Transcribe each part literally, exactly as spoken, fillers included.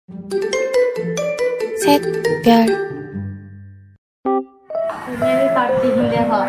셋, 별. मैं काटती हूँ देखो।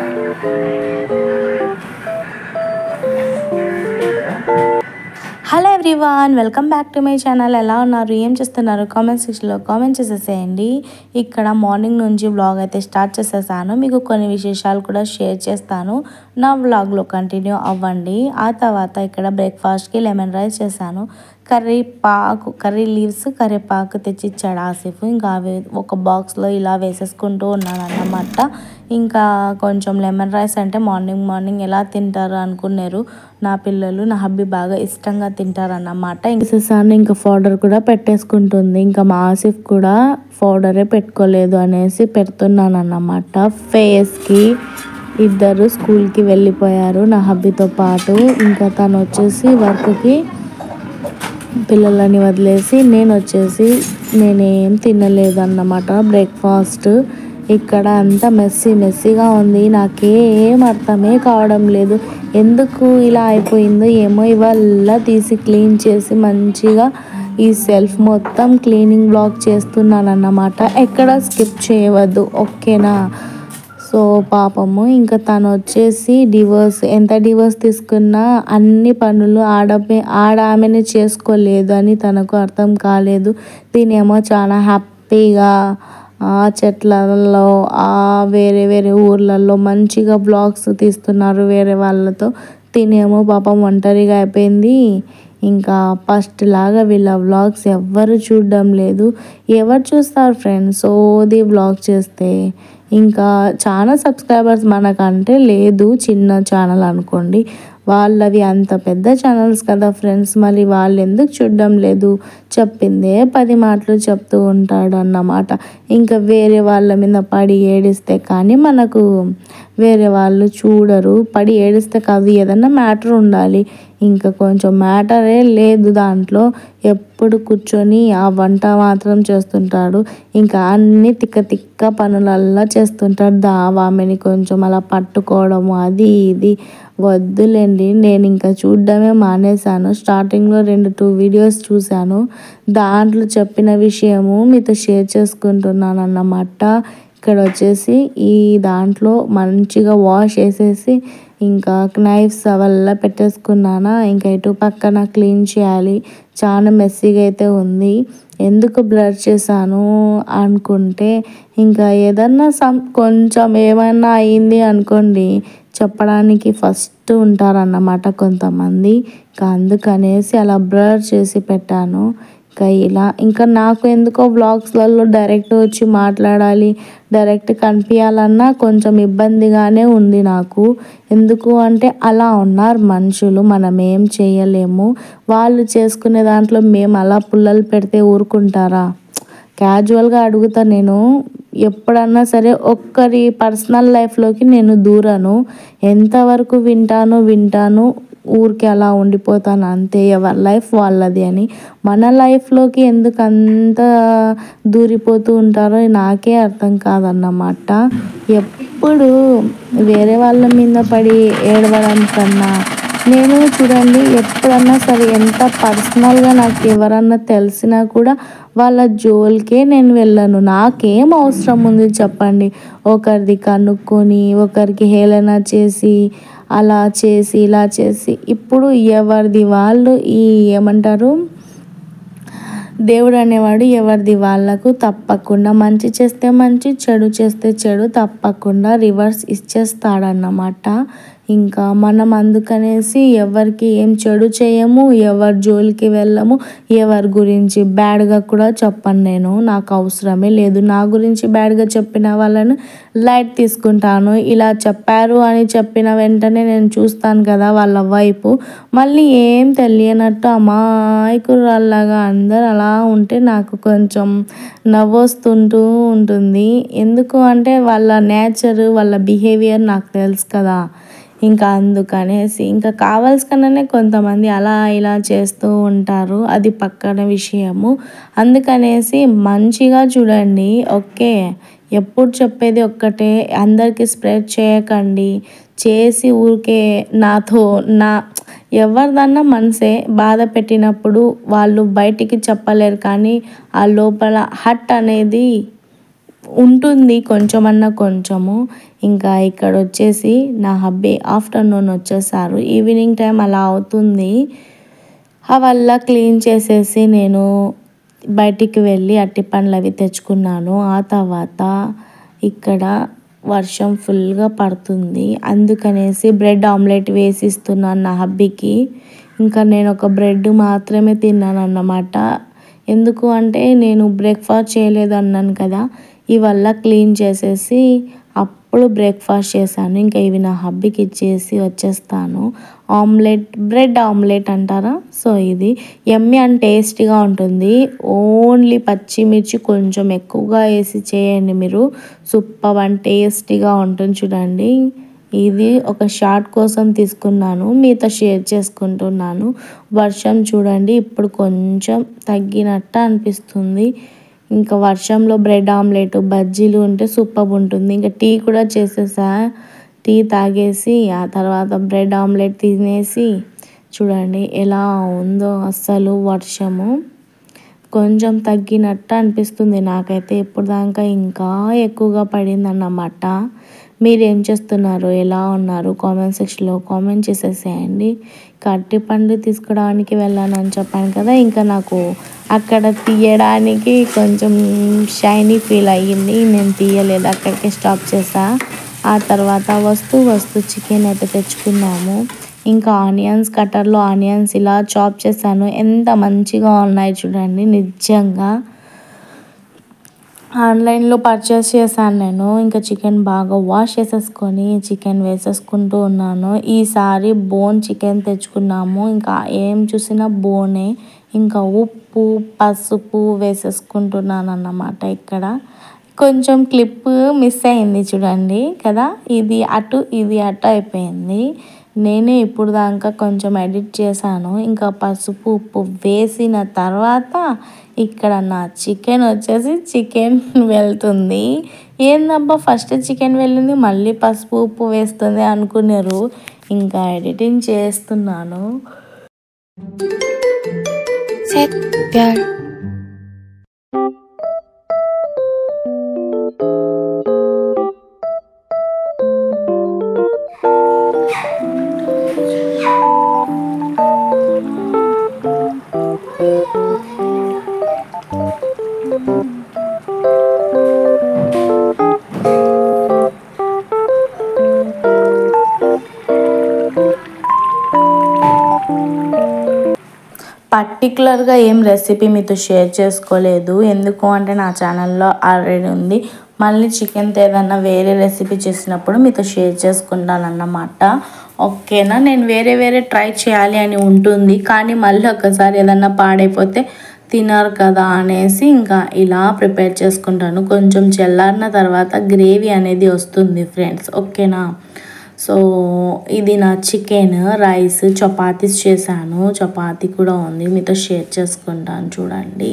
Hello everyone, welcome back to my channel. ఎలా ఉన్నారు, ఏం చేస్తున్నారు? కామెంట్ సెక్షన్లో కామెంట్ చేసేసేయండి. ఇక్కడ మార్నింగ్ నుంచి వ్లాగ్ అయితే స్టార్ట్ చేసేసాను. మీకు కొన్ని విశేషాలు కూడా షేర్ చేస్తాను. నా వ్లాగ్లో కంటిన్యూ అవ్వండి. ఆ తర్వాత ఇక్కడ బ్రేక్ఫాస్ట్కి లెమన్ రైస్ చేశాను. కర్రీపాకు కర్రీ లీవ్స్ కరివేపాకు తెచ్చిచ్చాడు ఆసిఫ్. ఇంకా అవి ఒక బాక్స్లో ఇలా వేసేసుకుంటూ ఉన్నాను అన్నమాట. ఇంకా కొంచెం లెమన్ రైస్ అంటే మార్నింగ్ మార్నింగ్ ఎలా తింటారు అనుకున్నారు నా పిల్లలు. నా హబ్బీ బాగా ఇష్టంగా తింటారు అన్నమాట. ఇంకేసారి ఇంకా పౌడర్ కూడా పెట్టేసుకుంటుంది. ఇంకా మా ఆసిఫ్ కూడా పౌడరే పెట్టుకోలేదు అనేసి పెడుతున్నాను అన్నమాట ఫేస్కి. ఇద్దరు స్కూల్కి వెళ్ళిపోయారు నా హబ్బీతో పాటు. ఇంకా తను వచ్చేసి వర్క్కి పిల్లలని వదిలేసి నేను వచ్చేసి నేనేం తినలేదు అన్నమాట బ్రేక్ఫాస్ట్. ఇక్కడ అంతా మెస్సీ మెస్సీగా ఉంది. నాకేం అర్థమే కావడం లేదు, ఎందుకు ఇలా అయిపోయిందో ఏమో. ఇవాళ తీసి క్లీన్ చేసి మంచిగా ఈ సెల్ఫ్ మొత్తం క్లీనింగ్ బ్లాక్ చేస్తున్నాను అన్నమాట. ఎక్కడ స్కిప్ చేయవద్దు, ఓకేనా? సో పాపము ఇంకా తను వచ్చేసి డివోర్స్ ఎంత డివోర్స్ తీసుకున్నా అన్ని పనులు ఆడ ఆడ ఆమెనే చేసుకోలేదు అని తనకు అర్థం కాలేదు. దీనేమో చాలా హ్యాపీగా ఆ చెట్లలో ఆ వేరే వేరే ఊర్లలో మంచిగా బ్లాగ్స్ తీస్తున్నారు వేరే వాళ్ళతో. తినేమో పాపం ఒంటరిగా అయిపోయింది. ఇంకా ఫస్ట్ లాగా వీళ్ళ వ్లాగ్స్ ఎవ్వరు చూడడం లేదు. ఎవరు చూస్తారు ఫ్రెండ్స్ ఓది వ్లాగ్ చేస్తే? ఇంకా చాలా సబ్స్క్రైబర్స్ మనకంటే లేదు, చిన్న ఛానల్ అనుకోండి. వాళ్ళవి అంత పెద్ద ఛానల్స్ కదా ఫ్రెండ్స్, మరి వాళ్ళు ఎందుకు చూడడం లేదు? చెప్పిందే పది మాటలు చెప్తూ ఉంటాడు అన్నమాట. ఇంకా వేరే వాళ్ళ మీద పడి ఏడిస్తే కానీ మనకు వేరే వాళ్ళు చూడరు. పడి ఏడిస్తే కాదు, ఏదన్నా మ్యాటర్ ఉండాలి. ఇంకా కొంచెం మ్యాటరే లేదు దాంట్లో. ఎప్పుడు కూర్చొని ఆ వంట మాత్రం చేస్తుంటాడు. ఇంకా అన్ని తిక్క తిక్క పనులల్లా చేస్తుంటాడు. దావామెని కొంచెం అలా పట్టుకోవడము అది ఇది వద్దులేండి. నేను ఇంకా చూడడమే మానేశాను. స్టార్టింగ్లో రెండు టూ వీడియోస్ చూశాను, దాంట్లో చెప్పిన విషయము మీతో షేర్ చేసుకుంటున్నాను అన్నమాట. ఇక్కడ వచ్చేసి ఈ దాంట్లో మంచిగా వాష్ చేసేసి ఇంకా నైఫ్స్ అవల్లా పెట్టేసుకున్నానా. ఇంకా ఇటు పక్కన క్లీన్ చేయాలి. చాలా మెస్సీగా అయితే ఉంది. ఎందుకు బ్లర్ చేశాను అనుకుంటే, ఇంకా ఏదన్నా సమ్ కొంచెం ఏమైనా అయింది అనుకోండి చెప్పడానికి ఫస్ట్ ఉంటారన్నమాట కొంతమంది. ఇంకా అందుకనేసి అలా బ్లర్ చేసి పెట్టాను. ఇంకా ఇలా ఇంకా నాకు ఎందుకో వ్లాగ్స్లలో డైరెక్ట్ వచ్చి మాట్లాడాలి, డైరెక్ట్ కనిపించాలన్నా కొంచెం ఇబ్బందిగానే ఉంది నాకు. ఎందుకు అంటే అలా ఉన్నారు మనుషులు, మనం ఏం చేయలేము. వాళ్ళు చేసుకునే దాంట్లో మేము అలా పుల్లలు పెడితే ఊరుకుంటారా? క్యాజువల్గా అడుగుతా నేను. ఎప్పుడన్నా సరే ఒక్కరి పర్సనల్ లైఫ్లోకి నేను దూరను. ఎంతవరకు వింటాను వింటాను ఊరికి అలా ఉండిపోతాను అంతే. ఎవరి లైఫ్ వాళ్ళది అని. మన లైఫ్లోకి ఎందుకు అంత దూరిపోతూ ఉంటారో నాకే అర్థం కాదన్నమాట. ఎప్పుడు వేరే వాళ్ళ మీద పడి ఏడవడం కన్నా నేను చూడండి ఎప్పుడన్నా సరే ఎంత పర్సనల్గా నాకు ఎవరన్నా తెలిసినా కూడా వాళ్ళ జోలికే నేను వెళ్ళను. నాకేం అవసరం ఉంది చెప్పండి? ఒకరిది కనుక్కొని ఒకరికి హేళన చేసి అలా చేసి ఇలా చేసి ఇప్పుడు ఎవరిది వాళ్ళు ఈ ఏమంటారు దేవుడు అనేవాడు ఎవరిది వాళ్ళకు తప్పకుండా మంచి చేస్తే మంచి, చెడు చేస్తే చెడు తప్పకుండా రివర్స్ ఇచ్చేస్తాడన్నమాట. ఇంకా మనం అందుకనేసి ఎవరికి ఏం చెడు చేయము, ఎవరి జోలికి వెళ్ళము, ఎవరి గురించి బ్యాడ్గా కూడా చెప్పను నేను. నాకు అవసరమే లేదు. నా గురించి బ్యాడ్గా చెప్పిన వాళ్ళను లైట్ తీసుకుంటాను. ఇలా చెప్పారు అని చెప్పిన వెంటనే నేను చూస్తాను కదా వాళ్ళ వైపు, మళ్ళీ ఏం తెలియనట్టు అమాయకురాల్లాగా అందరు అలా ఉంటే నాకు కొంచెం నవ్వొస్తుంటూ ఉంటుంది. ఎందుకు అంటే వాళ్ళ నేచర్ వాళ్ళ బిహేవియర్ నాకు తెలుసు కదా. ఇంకా అందుకనేసి ఇంకా కావాల్సికనే కొంతమంది అలా ఇలా చేస్తూ ఉంటారు, అది పక్కన విషయము. అందుకనేసి మంచిగా చూడండి, ఓకే? ఎప్పుడు చెప్పేది ఒక్కటే, అందరికీ స్ప్రెడ్ చేయకండి. చేసి ఊరికే నాతో నా ఎవరిదన్నా మనసే బాధ పెట్టినప్పుడు వాళ్ళు బయటికి చెప్పలేరు, కానీ ఆ లోపల హట్ అనేది ఉంటుంది కొంచెమన్నా కొంచెము. ఇంకా ఇక్కడ వచ్చేసి నా హబ్బీ ఆఫ్టర్నూన్ వచ్చేసారు, ఈవినింగ్ టైం అలా అవుతుంది. అవల్ల క్లీన్ చేసేసి నేను బయటికి వెళ్ళి అట్టి పండ్లు అవి తెచ్చుకున్నాను. ఆ తర్వాత ఇక్కడ వర్షం ఫుల్గా పడుతుంది, అందుకనేసి బ్రెడ్ ఆమ్లెట్ వేసి ఇస్తున్నాను నా హబ్బీకి. ఇంకా నేను ఒక బ్రెడ్ మాత్రమే తిన్నాను అన్నమాట. ఎందుకు అంటే నేను బ్రేక్ఫాస్ట్ చేయలేదు అన్నాను కదా, ఇవల్ల క్లీన్ చేసేసి అప్పుడు బ్రేక్ఫాస్ట్ చేశాను. ఇంకా ఇవి నా హబ్బీకి ఇచ్చేసి వచ్చేస్తాను. ఆమ్లెట్, బ్రెడ్ ఆమ్లెట్ అంటారా, సో ఇది యమ్మీ అండ్ టేస్టీగా ఉంటుంది. ఓన్లీ పచ్చిమిర్చి కొంచెం ఎక్కువగా వేసి చేయండి మీరు, సూపర్ అండ్ టేస్టీగా ఉంటుంది. చూడండి, ఇది ఒక షార్ట్ కోసం తీసుకున్నాను, మీతో షేర్ చేసుకుంటున్నాను. వర్షం చూడండి ఇప్పుడు కొంచెం తగ్గినట్టు అనిపిస్తుంది. ఇంకా వర్షంలో బ్రెడ్ ఆమ్లెట్, బజ్జీలు ఉంటే సూపర్ ఉంటుంది. ఇంకా టీ కూడా చేసేసా, టీ తాగేసి ఆ తర్వాత బ్రెడ్ ఆమ్లెట్ తినేసి చూడండి ఎలా ఉందో. అస్సలు వర్షము కొంచెం తగ్గినట్టు అనిపిస్తుంది నాకైతే, ఇప్పుడు దాకా ఇంకా ఎక్కువగా పడిందన్నమాట. మీరేం చేస్తున్నారు, ఎలా ఉన్నారు, కామెంట్ సెక్షన్లో కామెంట్ చేసేసేయండి. అట్టి పండ్లు తీసుకోవడానికి వెళ్ళానని చెప్పాను కదా, ఇంకా నాకు అక్కడ తీయడానికి కొంచెం షైనీ ఫీల్ అయ్యింది, నేను తీయలేదు, అక్కడికే స్టాప్ చేసా. ఆ తర్వాత వస్తూ వస్తూ చికెన్ అయితే తెచ్చుకున్నాము. ఇంకా ఆనియన్స్ కట్టర్లో ఆనియన్స్ ఇలా చాప్ చేశాను, ఎంత మంచిగా ఉన్నాయి చూడండి. నిజంగా ఆన్లైన్లో పర్చేస్ చేశాను నేను. ఇంకా చికెన్ బాగా వాష్ చేసేసుకొని చికెన్ వేసేసుకుంటూ ఉన్నాను. ఈసారి బోన్ చికెన్ తెచ్చుకున్నాము, ఇంకా ఏం చూసినా బోనే. ఇంకా ఉప్పు పసుపు వేసేసుకుంటున్నాను అన్నమాట. ఇక్కడ కొంచెం క్లిప్ మిస్ అయింది చూడండి కదా, ఇది అటు ఇది అటు అయిపోయింది. నేనే ఇప్పుడు దాకా కొంచెం ఎడిట్ చేశాను. ఇంకా పసుపు ఉప్పు వేసిన తర్వాత ఇక్కడ నా చికెన్ వచ్చేసి చికెన్ వెళ్తుంది. ఏందబ్బా ఫస్ట్ చికెన్ వెళ్ళింది మళ్ళీ పసుపు ఉప్పు వేస్తుంది అనుకున్నారు. ఇంకా ఎడిటింగ్ చేస్తున్నాను. 샛별 పర్టికులర్గా ఏం రెసిపీ మీతో షేర్ చేసుకోలేదు, ఎందుకు అంటే నా ఛానల్లో ఆల్రెడీ ఉంది. మళ్ళీ చికెన్తో ఏదన్నా వేరే రెసిపీ చేసినప్పుడు మీతో షేర్ చేసుకుంటానన్నమాట. ఓకేనా, నేను వేరే వేరే ట్రై చేయాలి అని ఉంటుంది, కానీ మళ్ళీ ఒక్కసారి ఏదన్నా పాడైపోతే తినరు కదా అనేసి ఇంకా ఇలా ప్రిపేర్ చేసుకుంటాను. కొంచెం చల్లారిన తర్వాత గ్రేవీ అనేది వస్తుంది ఫ్రెండ్స్, ఓకేనా. సో ఇది నా చికెన్, రైస్, చపాతీస్ చేశాను, చపాతీ కూడా ఉంది, మీతో షేర్ చేసుకుంటాను చూడండి.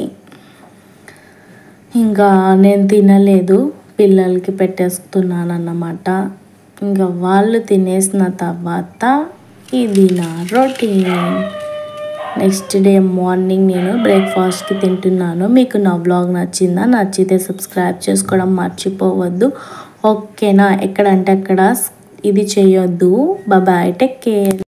ఇంకా నేను తినలేదు, పిల్లలకి పెట్టేస్తున్నాను అన్నమాట. ఇంకా వాళ్ళు తినేసిన తర్వాత ఇది నా రొటీన్. నెక్స్ట్ డే మార్నింగ్ నేను బ్రేక్ఫాస్ట్కి తింటున్నాను. మీకు నా వ్లాగ్ నచ్చిందా? నచ్చితే సబ్స్క్రైబ్ చేసుకోవడం మర్చిపోవద్దు, ఓకేనా. ఎక్కడంటే అక్కడ ఇది చేయొద్దు. Bye, take care.